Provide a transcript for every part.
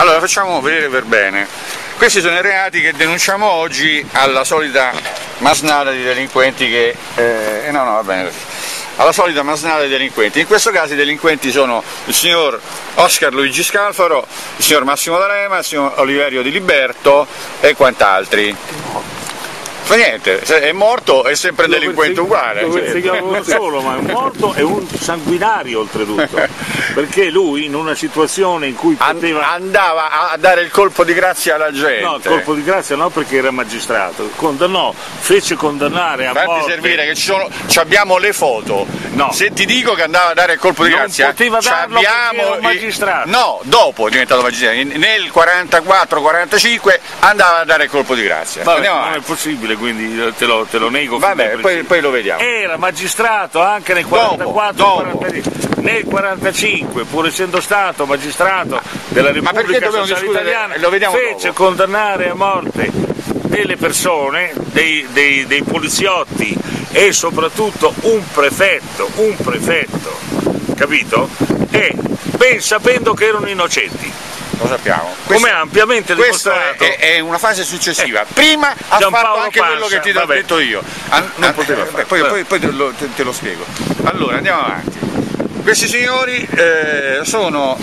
Allora, facciamo vedere per bene. Questi sono i reati che denunciamo oggi alla solita masnada di delinquenti che... no, va bene così. Alla solita masnada di delinquenti. In questo caso i delinquenti sono il signor Oscar Luigi Scalfaro, il signor Massimo D'Alema, il signor Oliverio Di Liberto e quant'altri. Fa niente, è morto, è sempre un delinquente uguale. Lo perseguiamo non solo, ma è un morto e un sanguinario oltretutto, perché lui in una situazione in cui poteva... andava a dare il colpo di grazia alla gente. No, il colpo di grazia no, perché era magistrato, fece condannare a morte... servire che ci abbiamo le foto, no. Se ti dico che andava a dare il colpo di grazia... Non poteva darlo perché era un magistrato. No, dopo è diventato magistrato, nel 44-45 andava a dare il colpo di grazia. Vabbè, non è possibile, quindi te lo nego. Vabbè, poi lo vediamo. Era magistrato anche nel 44-45, nel 45, pur essendo stato magistrato della Repubblica Sociale Italiana, fece condannare a morte delle persone, dei poliziotti e soprattutto un prefetto, capito? E ben sapendo che erano innocenti. Lo sappiamo. Come ampiamente dimostrato. Questa è una fase successiva. Prima ha fatto anche quello che ti ho detto io. Non poteva fare. Poi te lo spiego. Allora, andiamo avanti. Questi signori sono,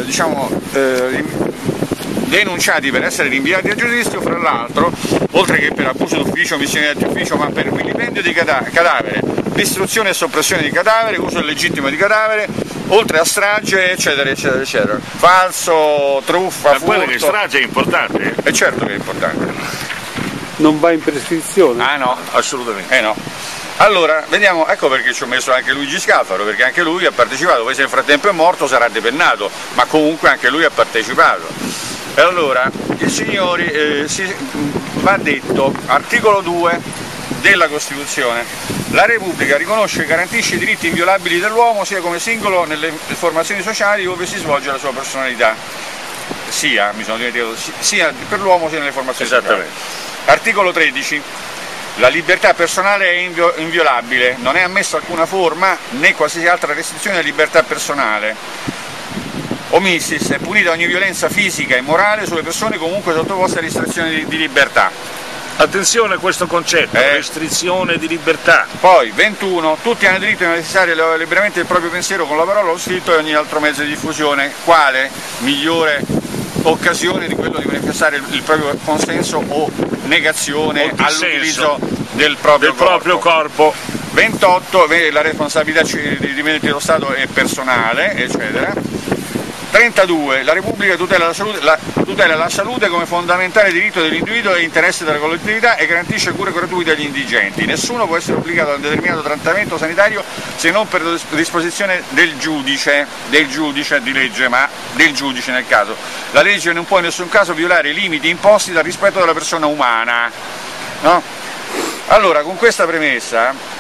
denunciati per essere rinviati a giudizio, fra l'altro, oltre che per abuso d'ufficio, omissione di ufficio, ma per vilipendio di cadavere, distruzione e soppressione di cadavere, uso illegittimo di cadavere, oltre a strage, eccetera, eccetera, eccetera. Falso, truffa, furto... Ma che strage è importante? È certo che è importante. Non va in prescrizione? Ah no, assolutamente. No. Allora, vediamo, ecco perché ci ho messo anche Luigi Scalfaro, perché anche lui ha partecipato, poi se nel frattempo è morto sarà depennato, ma comunque anche lui ha partecipato. E allora, i signori, va detto, articolo 2 della Costituzione, la Repubblica riconosce e garantisce i diritti inviolabili dell'uomo sia come singolo nelle formazioni sociali dove si svolge la sua personalità, sia per l'uomo sia nelle formazioni sociali. Articolo 13. La libertà personale è inviolabile, non è ammessa alcuna forma né qualsiasi altra restrizione alla libertà personale. Omissis, è punita ogni violenza fisica e morale sulle persone comunque sottoposte a restrizioni di libertà. Attenzione a questo concetto, restrizione di libertà. Poi, 21, tutti hanno diritto di manifestare liberamente il proprio pensiero con la parola, lo scritto e ogni altro mezzo di diffusione. Quale migliore occasione di quello di manifestare il proprio consenso o negazione all'utilizzo del proprio corpo. 28, la responsabilità dei dipendenti dello Stato è personale, eccetera. 32. La Repubblica tutela la salute come fondamentale diritto dell'individuo e interesse della collettività e garantisce cure gratuite agli indigenti. Nessuno può essere obbligato a un determinato trattamento sanitario se non per disposizione del giudice di legge, ma del giudice nel caso. La legge non può in nessun caso violare i limiti imposti dal rispetto della persona umana. No? Allora, con questa premessa...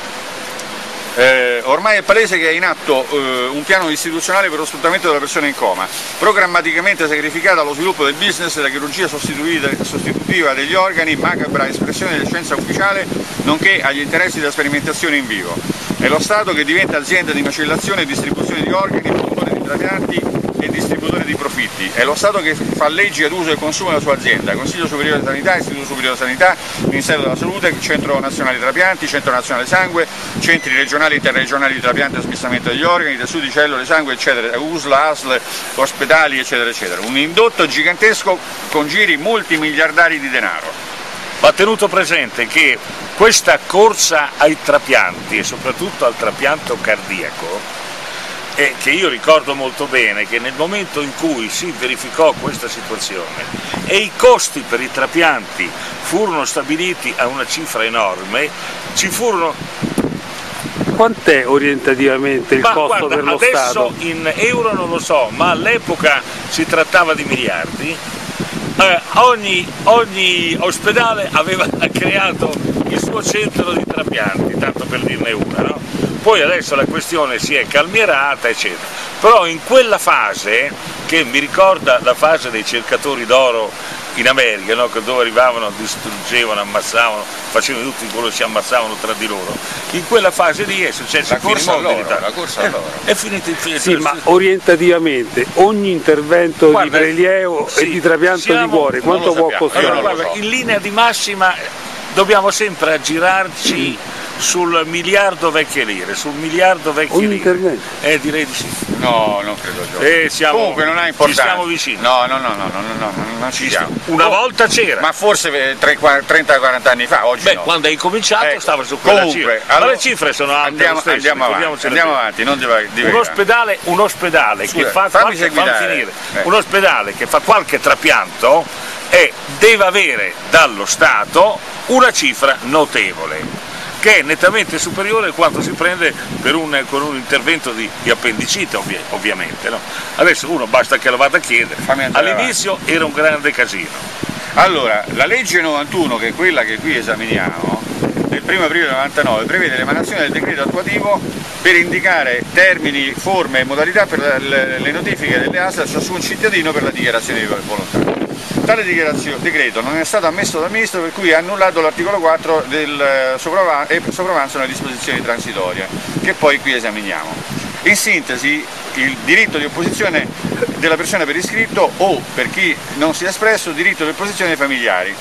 ormai è palese che è in atto un piano istituzionale per lo sfruttamento della persona in coma, programmaticamente sacrificata allo sviluppo del business e della chirurgia sostitutiva degli organi, macabra espressione della scienza ufficiale, nonché agli interessi della sperimentazione in vivo. È lo Stato che diventa azienda di macellazione e distribuzione di organi, produttore di trapianti e distributore di profitti. È lo Stato che fa leggi ad uso e consumo della sua azienda, Consiglio Superiore di Sanità, Istituto Superiore di Sanità, Ministero della Salute, Centro Nazionale di Trapianti, Centro Nazionale Sangue, centri regionali e interregionali di trapianto e smistamento degli organi, tessuti, cellule, sangue, eccetera, USL, ASL, ospedali, eccetera, eccetera. Un indotto gigantesco con giri multimiliardari di denaro. Va tenuto presente che questa corsa ai trapianti e soprattutto al trapianto cardiaco, che io ricordo molto bene che nel momento in cui si verificò questa situazione e i costi per i trapianti furono stabiliti a una cifra enorme, ci furono... Quant'è orientativamente il costo per lo Stato? Adesso in euro non lo so, ma all'epoca si trattava di miliardi. Ogni ospedale aveva creato il suo centro di trapianti, tanto per dirne una, no? Poi adesso la questione si è calmierata, eccetera. Però in quella fase, che mi ricorda la fase dei cercatori d'oro in America, no? Dove arrivavano, distruggevano, ammazzavano, facevano tutti quello che si ammazzavano tra di loro. In quella fase lì è successo la corsa all'oro. È finito. Sì, ma orientativamente ogni intervento di prelievo e di trapianto di cuore quanto può costare? Allora, guarda, in linea di massima dobbiamo sempre aggirarci sul miliardo vecchie lire, Ogni intervento? Direi di sì. No, non credo. Comunque non ha importanza. Ci siamo vicini. No, non ci siamo. Una volta c'era. Ma forse 30-40 anni fa, oggi no. Quando hai cominciato stava su quella cifra. Allora, ma le cifre sono alte. Andiamo avanti, non un ospedale che fa un ospedale che fa qualche trapianto deve avere dallo Stato una cifra notevole, che è nettamente superiore a quanto si prende con un intervento di appendicite, ovviamente. No? Adesso uno basta che lo vada a chiedere. All'inizio era un grande casino. Allora, la legge 91, che è quella che qui esaminiamo, del 1° aprile 99, prevede l'emanazione del decreto attuativo per indicare termini, forme e modalità per le notifiche delle ASL a ciascun cittadino per la dichiarazione di volontà. Tale decreto non è stato ammesso dal Ministro, per cui ha annullato l'articolo 4 e sopravanzano le disposizioni transitorie, che poi qui esaminiamo. In sintesi, il diritto di opposizione della persona per iscritto o, per chi non si è espresso, diritto di opposizione dei familiari.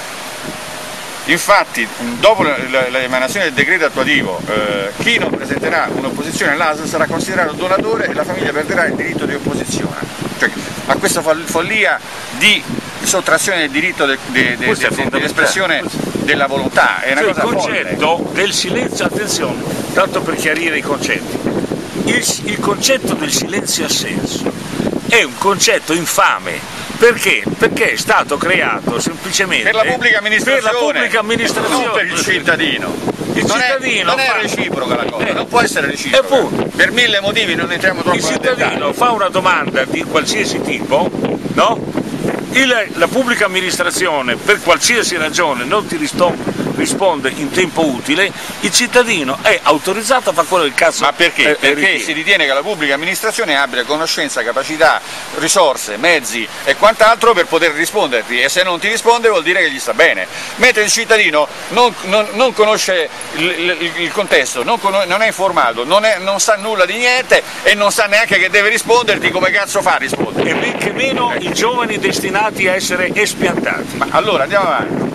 Infatti, dopo l'emanazione del decreto attuativo, chi non presenterà un'opposizione all'ASL sarà considerato donatore e la famiglia perderà il diritto di opposizione. Cioè, a questa follia di sottrazione del diritto dell'espressione della volontà è una cosa folle. Il concetto del silenzio, attenzione, tanto per chiarire i concetti, il concetto del silenzio assenso è un concetto infame. Perché? Perché è stato creato semplicemente per la pubblica amministrazione, non per il cittadino. Non è reciproca la cosa, non può essere reciproca. Per 1000 motivi, non entriamo troppo nel dettaglio. Il cittadino fa una domanda di qualsiasi tipo, no? La pubblica amministrazione per qualsiasi ragione non ti risponde in tempo utile, il cittadino è autorizzato a fare quello del cazzo. Ma perché? Perché si ritiene che la pubblica amministrazione abbia conoscenza, capacità, risorse, mezzi e quant'altro per poter risponderti, e se non ti risponde vuol dire che gli sta bene. Mentre il cittadino non conosce il contesto, non è informato, non sa nulla di niente e non sa neanche che deve risponderti, come cazzo fa a rispondere? E men che meno i giovani destinati a essere espiantati. Ma allora andiamo avanti.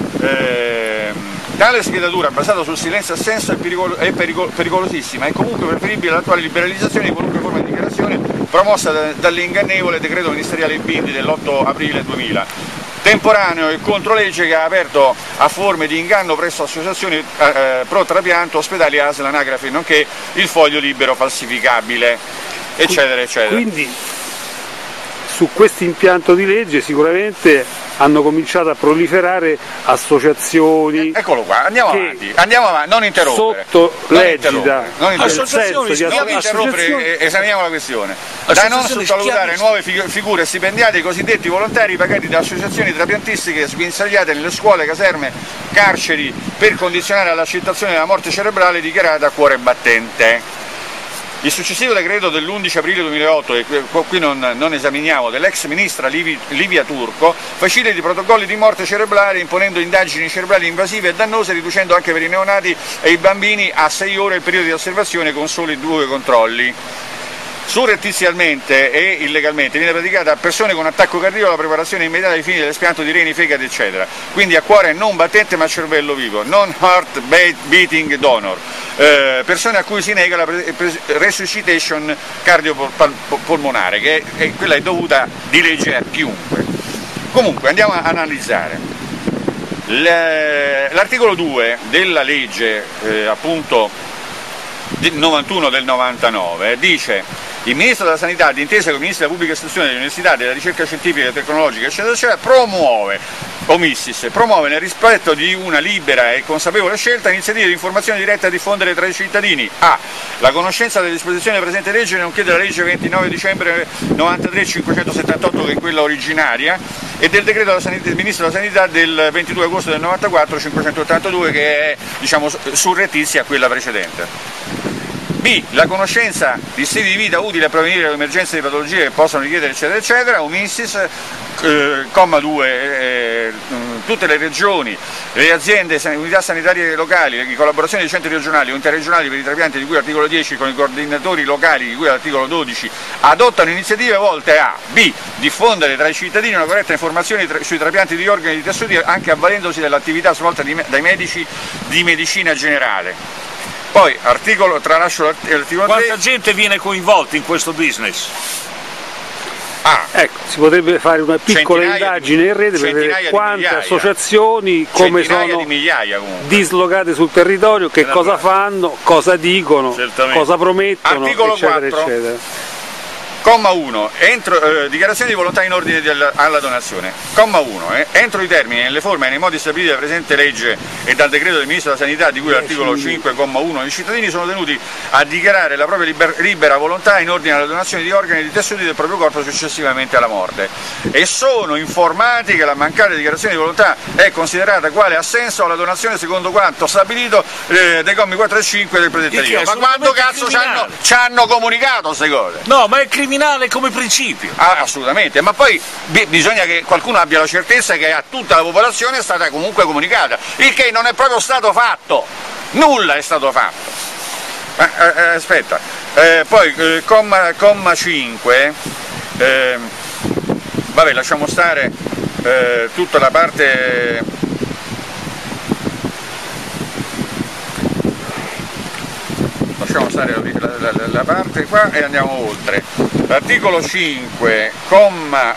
Tale schedatura basata sul silenzio assenso è pericolosissima e comunque preferibile all'attuale liberalizzazione di qualunque forma di dichiarazione promossa dall'ingannevole decreto ministeriale Bindi dell'8 aprile 2000, temporaneo e controlegge, che ha aperto a forme di inganno presso associazioni pro trapianto, ospedali, ASL, anagrafi, nonché il foglio libero falsificabile, eccetera, eccetera. Quindi su questo impianto di legge sicuramente hanno cominciato a proliferare associazioni. Eccolo qua, andiamo avanti, non interrompere. Sotto l'egida, esaminiamo la questione. Da non sottovalutare nuove figure stipendiate, i cosiddetti volontari pagati da associazioni trapiantistiche sguinzagliate nelle scuole, caserme, carceri, per condizionare all'accettazione della morte cerebrale dichiarata a cuore battente. Il successivo decreto dell'11 aprile 2008, che qui non esaminiamo, dell'ex ministra Livia Turco, facilita i protocolli di morte cerebrale imponendo indagini cerebrali invasive e dannose, riducendo anche per i neonati e i bambini a 6 ore il periodo di osservazione con soli 2 controlli. Surrettizialmente e illegalmente viene praticata a persone con attacco cardiaco la preparazione immediata ai fini dell'espianto di reni, fegato, eccetera. Quindi a cuore non battente ma cervello vivo, non heart beating donor. Persone a cui si nega la resuscitation cardiopolmonare, che quella è dovuta di legge a chiunque. Comunque andiamo a analizzare. L'articolo 2 della legge appunto 91 del 99 dice: il Ministro della Sanità, d'intesa con i Ministri della Pubblica Istruzione, dell'Università, della Ricerca Scientifica e Tecnologica, eccetera, eccetera, promuove nel rispetto di una libera e consapevole scelta iniziative di informazione diretta a diffondere tra i cittadini a. La conoscenza delle disposizioni della presente legge, nonché della legge 29 dicembre 93 578, che è quella originaria, e del decreto del Ministro della Sanità del 22 agosto del 94 582, che è, diciamo, surrettizia a quella precedente. B. La conoscenza di stili di vita utili a prevenire le emergenze di patologie che possono richiedere eccetera eccetera, un INSIS. Comma 2, tutte le regioni, le aziende, le unità sanitarie locali, in collaborazione dei centri regionali o interregionali per i trapianti di cui all'articolo 10 con i coordinatori locali di cui all'articolo 12 adottano iniziative volte a B. diffondere tra i cittadini una corretta informazione sui trapianti di organi e di tessuti anche avvalendosi dell'attività svolta dai medici di medicina generale. Poi tralascio l'articolo 3. Quanta gente viene coinvolta in questo business? Ecco, si potrebbe fare una piccola indagine in rete per vedere quante associazioni, come sono dislocate sul territorio, che cosa fanno, cosa dicono, cosa promettono, articolo eccetera, 4. eccetera. Comma 1. Dichiarazione di volontà in ordine alla donazione. Comma 1. Entro i termini, nelle forme e nei modi stabiliti dalla presente legge e dal decreto del Ministro della Sanità di cui all'articolo 5, comma 1, i cittadini sono tenuti a dichiarare la propria libera volontà in ordine alla donazione di organi e di tessuti del proprio corpo successivamente alla morte e sono informati che la mancata dichiarazione di volontà è considerata quale assenso alla donazione secondo quanto stabilito dai commi 4 e 5 del predetto libro. Ma quando cazzo ci hanno comunicato queste cose? No, ma è criminale come principio. Assolutamente, ma poi bisogna che qualcuno abbia la certezza che a tutta la popolazione è stata comunque comunicata, il che non è proprio stato fatto, nulla è stato fatto. Aspetta, poi comma 5, vabbè, lasciamo stare tutta la parte. Lasciamo stare la parte qua e andiamo oltre. L'articolo 5, comma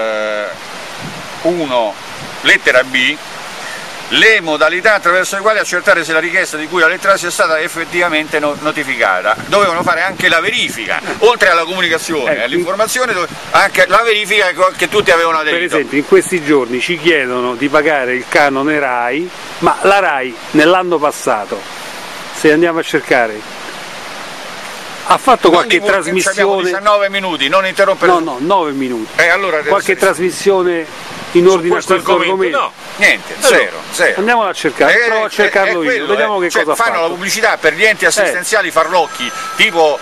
1, lettera B, le modalità attraverso le quali accertare se la richiesta di cui la lettera A sia stata effettivamente notificata. Dovevano fare anche la verifica, oltre alla comunicazione e all'informazione, anche la verifica che tutti avevano aderito. Per esempio, in questi giorni ci chiedono di pagare il canone RAI, ma la RAI nell'anno passato, se andiamo a cercare, ha fatto qualche trasmissione. Abbiamo 19 minuti, non interrompere. No, 9 minuti. Allora qualche trasmissione in ordine a questo argomento? No, niente, zero. Andiamo a cercare, provo a cercarlo io, vediamo che cosa fanno la pubblicità per gli enti assistenziali farlocchi, tipo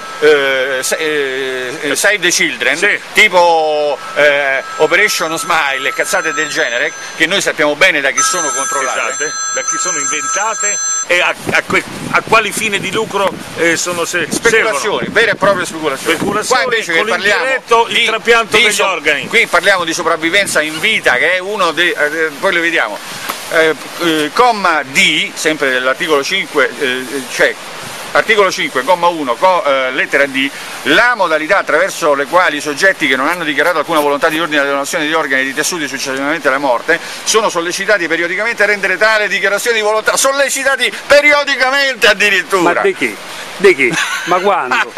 Save the Children, sì, tipo Operation Smile e cazzate del genere, che noi sappiamo bene da chi sono controllate. Esatto, da chi sono inventate e a quali fini di lucro sono speculazioni, vere e proprie speculazioni. Qua invece che parliamo il trapianto degli organi. Qui parliamo di sopravvivenza in vita, che è uno dei poi lo vediamo. Comma D, sempre dell'articolo 5, articolo 5, comma 1, lettera D, la modalità attraverso le quali i soggetti che non hanno dichiarato alcuna volontà di ordine alla donazione di organi e di tessuti successivamente alla morte sono sollecitati periodicamente a rendere tale dichiarazione di volontà. Sollecitati periodicamente addirittura! Ma di che? Di che? Ma quando?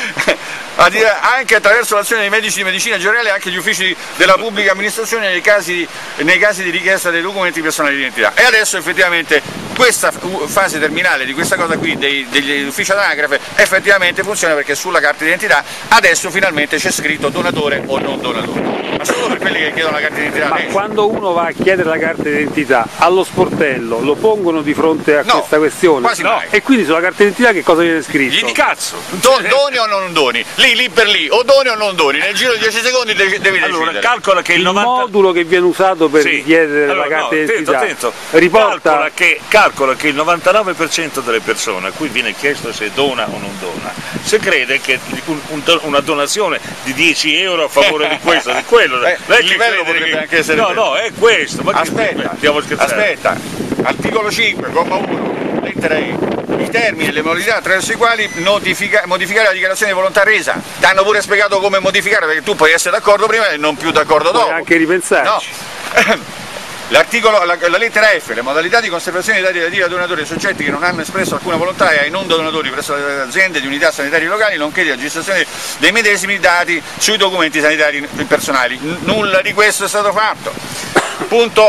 Anche attraverso l'azione dei medici di medicina generale e anche gli uffici della pubblica amministrazione nei casi di richiesta dei documenti personali di identità. E adesso effettivamente questa fase terminale di questa cosa qui degli uffici anagrafe effettivamente funziona, perché sulla carta d'identità adesso finalmente c'è scritto donatore o non donatore. Ma solo per quelli che chiedono la carta d'identità. Ma quando uno va a chiedere la carta d'identità allo sportello lo pongono di fronte a questa questione? Quasi mai. E quindi sulla carta d'identità che cosa viene scritto? Gli di cazzo! Doni o non doni? Lì per lì, o doni o non doni, nel giro di 10 secondi devi decidere. Allora, calcola che il modulo che viene usato per richiedere la carta d'identità riporta... Calcola che il 99% delle persone a cui viene chiesto se dona o non dona, se crede che una donazione di 10 euro a favore di questo, di quello, il livello potrebbe anche essere no, è questo. Ma stiamo scherzando. Aspetta, articolo 5, comma 1, lettera E. I termini e le modalità attraverso i quali modificare la dichiarazione di volontà resa. Ti hanno pure spiegato come modificare, perché tu puoi essere d'accordo prima e non più d'accordo dopo. Puoi anche ripensarci. No. La lettera F, le modalità di conservazione dei dati relativi ai donatori e ai soggetti che non hanno espresso alcuna volontà e ai non donatori presso le aziende di unità sanitarie locali, nonché di registrazione dei medesimi dati sui documenti sanitari personali. Nulla di questo è stato fatto. Punto,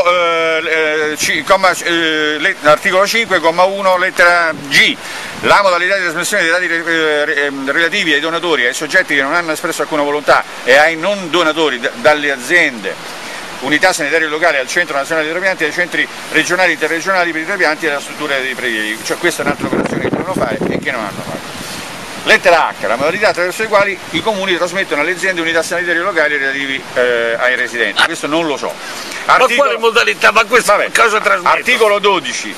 articolo 5, comma 1, lettera G. La modalità di trasmissione dei dati relativi ai donatori e ai soggetti che non hanno espresso alcuna volontà e ai non donatori dalle aziende, unità sanitarie locali, al Centro Nazionale dei Trapianti, ai centri regionali e interregionali per i trapianti e alla struttura dei prelievi. Cioè questa è un'altra operazione che devono fare e che non hanno fatto. Lettera H, la modalità attraverso le quali i comuni trasmettono alle aziende unità sanitarie locali relativi ai residenti. Questo non lo so. Ma quale modalità? Ma questa cosa trasmette? Articolo 12,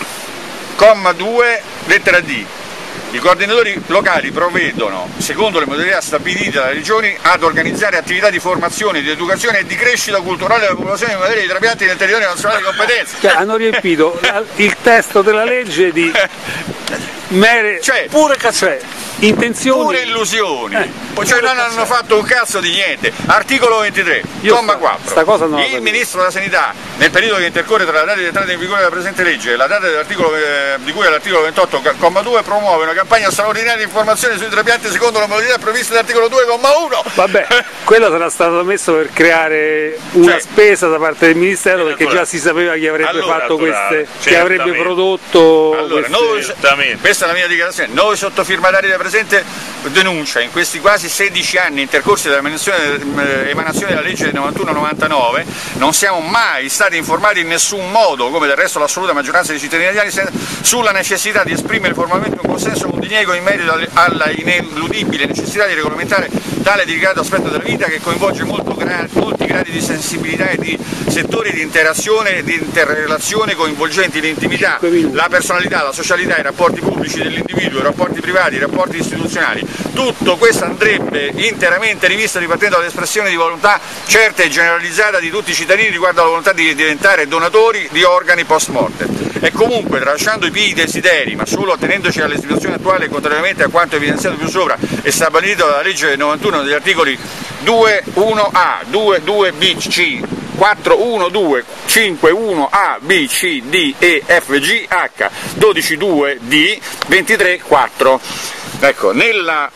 comma 2, lettera D. I coordinatori locali provvedono, secondo le modalità stabilite dalle regioni, ad organizzare attività di formazione, di educazione e di crescita culturale della popolazione in materia di trapianti nel territorio nazionale di competenza. Cioè, hanno riempito il testo della legge di mere, pure intenzioni, pure illusioni. Cioè non hanno fatto un cazzo di niente. Articolo 23, comma 4. Il Ministro della Sanità, nel periodo che intercorre tra la data di entrata in vigore della presente legge e la data dell'articolo di cui all'articolo 28, comma 2, promuove una campagna straordinaria di informazione sui trapianti secondo la modalità prevista dall'articolo 2, comma 1. Vabbè, quello sarà stato messo per creare una spesa da parte del Ministero, perché già si sapeva chi avrebbe fatto queste, chi avrebbe prodotto questa è la mia dichiarazione. Noi sottofirmatari della presente denuncia, in questi quasi 16 anni intercorsi dall'emanazione della legge del 91-99, non siamo mai stati informati in nessun modo, come del resto l'assoluta maggioranza dei cittadini italiani, sulla necessità di esprimere formalmente un consenso o un diniego in merito alla ineludibile necessità di regolamentare tale delicato aspetto della vita che coinvolge molti gradi di sensibilità e di settori di interazione e di interrelazione coinvolgenti l'intimità, la personalità, la socialità, i rapporti pubblici dell'individuo, i rapporti privati, i rapporti istituzionali. Tutto questo andrebbe interamente rivisto ripartendo dall'espressione di volontà certa e generalizzata di tutti i cittadini riguardo alla volontà di diventare donatori di organi post mortem. E comunque, tralasciando i pii desideri, ma solo attenendoci alla situazione attuale e contrariamente a quanto evidenziato più sopra e stabilito dalla legge del 91 degli articoli 2.1a, 2.2b, c, 4.1.2, 5.1a, b, c, d, e, f, g, h, 12.2d, 23.4. Ecco, nella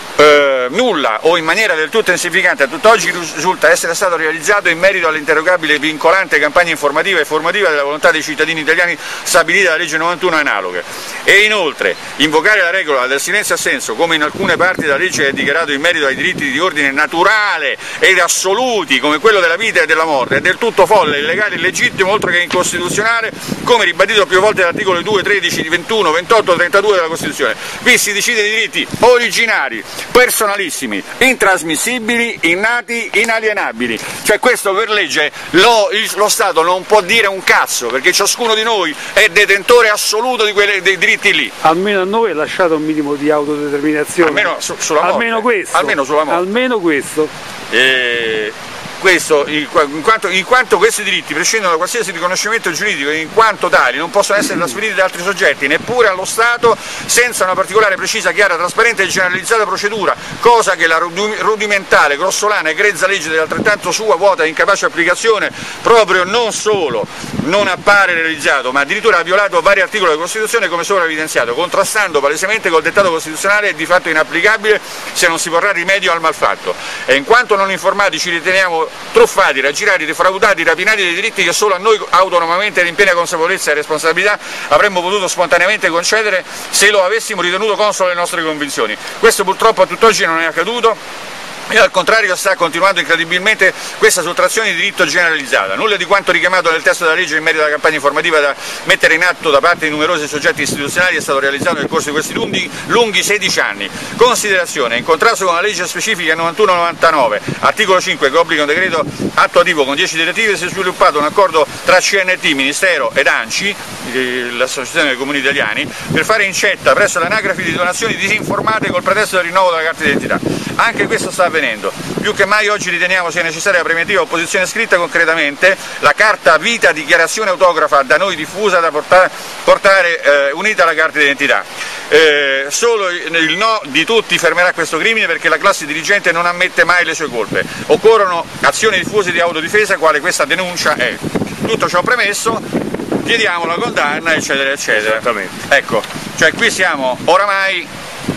nulla o in maniera del tutto insignificante a tutt'oggi risulta essere stato realizzato in merito all'interrogabile e vincolante campagna informativa e formativa della volontà dei cittadini italiani stabilita dalla legge 91 analoghe. E inoltre, invocare la regola del silenzio assenso, come in alcune parti della legge è dichiarato in merito ai diritti di ordine naturale ed assoluti, come quello della vita e della morte, è del tutto folle, illegale, illegittimo, oltre che incostituzionale, come ribadito più volte dall'articolo 2, 13, 21, 28, 32 della Costituzione. Qui si decide di diritti originari, personalissimi, intrasmissibili, innati, inalienabili. Cioè questo per legge lo Stato non può dire un cazzo, perché ciascuno di noi è detentore assoluto dei diritti lì. Almeno a noi è lasciato un minimo di autodeterminazione. Almeno sulla morte. Almeno questo. Almeno sulla morte. Almeno questo. Questo, in quanto questi diritti prescindono da qualsiasi riconoscimento giuridico e in quanto tali non possono essere trasferiti da altri soggetti, neppure allo Stato, senza una particolare, precisa, chiara, trasparente e generalizzata procedura, cosa che la rudimentale, grossolana e grezza legge dell'altrettanto sua vuota e incapace applicazione proprio non solo non appare realizzato, ma addirittura ha violato vari articoli della Costituzione come sopra evidenziato, contrastando palesemente col dettato costituzionale e di fatto inapplicabile se non si porrà rimedio al malfatto. E in quanto non informati ci riteniamo truffati, raggirati, defraudati, rapinati dei diritti che solo a noi autonomamente ed in piena consapevolezza e responsabilità avremmo potuto spontaneamente concedere se lo avessimo ritenuto consono alle nostre convinzioni. Questo purtroppo a tutt'oggi non è accaduto. E al contrario sta continuando incredibilmente questa sottrazione di diritto generalizzata. Nulla di quanto richiamato nel testo della legge in merito alla campagna informativa da mettere in atto da parte di numerosi soggetti istituzionali è stato realizzato nel corso di questi lunghi 16 anni. Considerazione: in contrasto con la legge specifica 91-99, articolo 5, che obbliga un decreto attuativo con 10 direttive, si è sviluppato un accordo tra CNT, Ministero ed ANCI, l'Associazione dei Comuni Italiani, per fare incetta presso le anagrafi di donazioni disinformate col pretesto del rinnovo della carta d'identità. Anche questo sta avvenendo. Più che mai oggi riteniamo sia necessaria la preventiva opposizione scritta concretamente, la carta vita dichiarazione autografa da noi diffusa da portare unita alla carta d'identità. Solo il no di tutti fermerà questo crimine, perché la classe dirigente non ammette mai le sue colpe. Occorrono azioni diffuse di autodifesa, quale questa denuncia è. Tutto ciò premesso, chiediamo la condanna, eccetera, eccetera. Ecco, cioè qui siamo oramai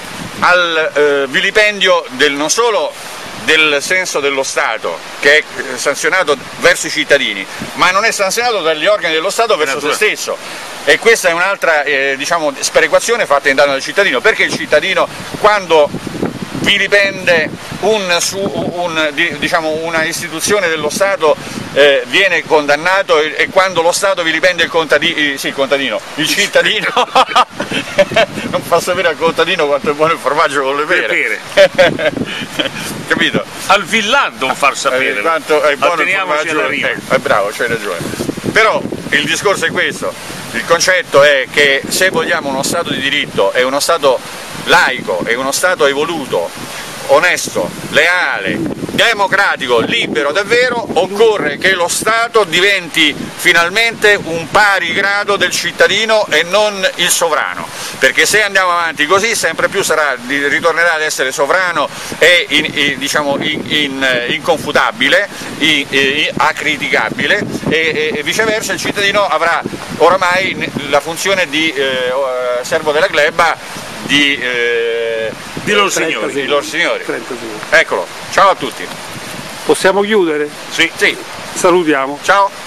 al vilipendio non solo del senso dello Stato, che è sanzionato verso i cittadini, ma non è sanzionato dagli organi dello Stato verso se stesso. E questa è un'altra sperequazione fatta in danno del cittadino, perché il cittadino, quando vilipende una istituzione dello Stato viene condannato, e quando lo Stato vilipende il cittadino non fa sapere al contadino quanto è buono il formaggio con le pere. Capito? Al villando non far sapere quanto è buono il formaggio, bravo, c'hai ragione. Però il discorso è questo, il concetto è che se vogliamo uno Stato di diritto e uno Stato laico e uno Stato evoluto, onesto, leale, democratico, libero davvero, occorre che lo Stato diventi finalmente un pari grado del cittadino e non il sovrano, perché se andiamo avanti così sempre più ritornerà ad essere sovrano e inconfutabile, acriticabile, e viceversa il cittadino avrà oramai la funzione di servo della gleba di lor signori. Eccolo, ciao a tutti. Possiamo chiudere? Sì. Salutiamo. Ciao.